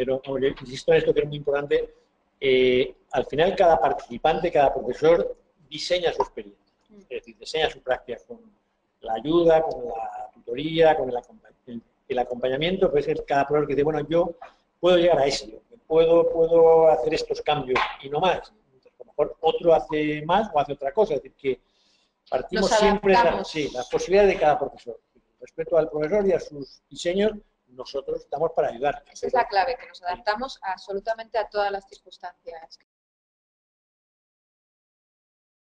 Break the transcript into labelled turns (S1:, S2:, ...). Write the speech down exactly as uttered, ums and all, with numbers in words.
S1: pero como yo insisto en esto que es muy importante, eh, al final cada participante, cada profesor diseña su experiencia, es decir, diseña su práctica con la ayuda, con la tutoría, con el, el, el acompañamiento, puede ser cada profesor que dice, bueno, yo puedo llegar a esto, puedo, puedo hacer estos cambios y no más. Entonces, a lo mejor otro hace más o hace otra cosa, es decir, que partimos siempre de la, sí, la posibilidad de cada profesor. Respecto al profesor y a sus diseños, nosotros estamos para ayudar.
S2: Esa es la clave, que nos adaptamos absolutamente a todas las circunstancias.